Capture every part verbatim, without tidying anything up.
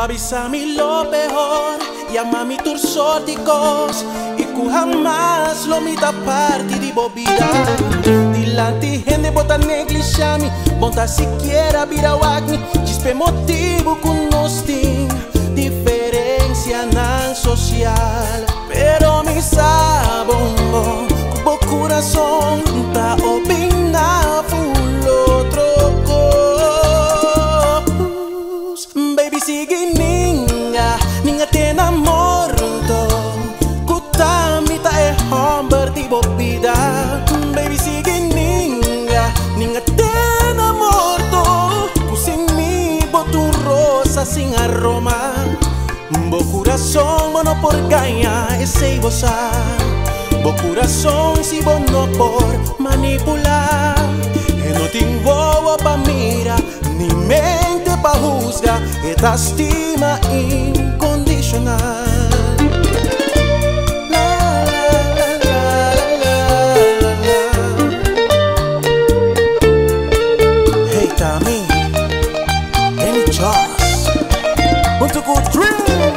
avísame lo peor, llámame tus sorticos y que jamás lo mita parte de bobida. Dilante gente bota negligiami, monta siquiera vira wagni, chispe motivo con nos ting, diferencia nan social. Pero mi sabongo, cubo corazón, ta opina full otro cos. Baby sigue ninga, ninga te enamorto, kutamita e hombre di bobida. Baby sigue ninga, ninga te enamorto, kusin mi botu rosa sin aroma. Bo corazón bueno por ganhar esse gozar, bo corazón si bo no por manipular. E não te envolva pa mira, ni mente pa juzgar, esta estima incondicional. Hey Tommy, Remy Joss, want to go dreams.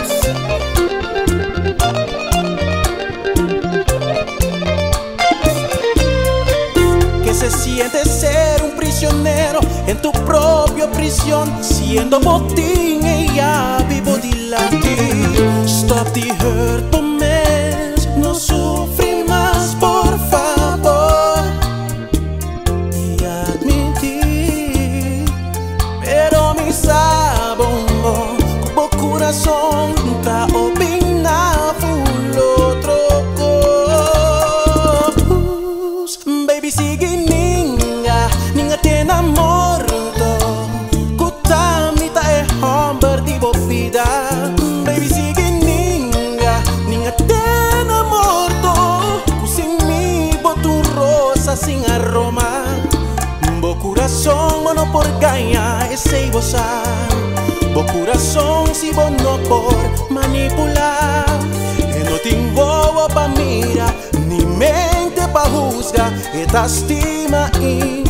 Se siente ser un prisionero en tu propia prisión, siendo botín ella vivo delante. Stop the hurt, mes, no sufrir más, por favor. Y admitir, pero mi sabongo, cubo corazón, ta opina full otro cos. Baby sigue ninga te enamorto, kutamita e hombre di bobida. Baby sigue ninga, ninga te enamorto, kusin mi botu rosa sin aroma. Bo corazón bueno por ganhar esse gozar, bo corazón si bo no por manipular. E não te envolva pa mira, ni mente pa juzgar, esta estima in